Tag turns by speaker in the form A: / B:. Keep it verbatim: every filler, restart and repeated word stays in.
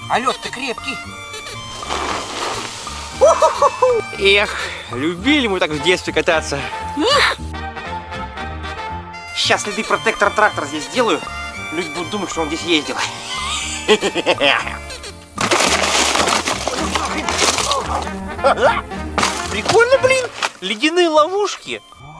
A: А лед-то крепкий.
B: Эх, любили мы так в детстве кататься. Сейчас следы протектор трактора здесь сделаю. Люди будут думать, что он здесь ездил. Прикольно, блин. Ледяные ловушки.